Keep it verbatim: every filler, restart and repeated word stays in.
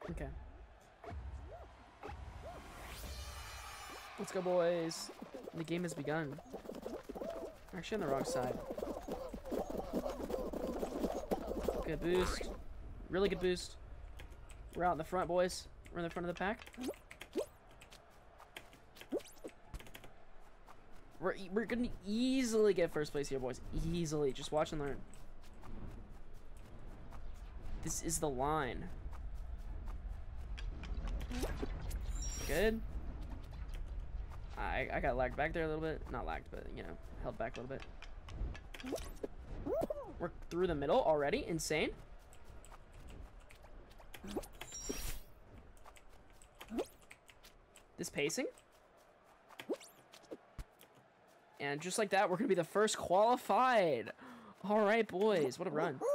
Okay. Let's go, boys. The game has begun. Actually, on the wrong side. Good boost. Really good boost. We're out in the front, boys. We're in the front of the pack. We're, e we're gonna easily get first place here, boys. Easily. Just watch and learn. This is the line. Good. I, I got lagged back there a little bit. Not lagged, but, you know, held back a little bit. We're through the middle already. Insane. This pacing. And just like that, we're going to be the first qualified. All right, boys. What a run.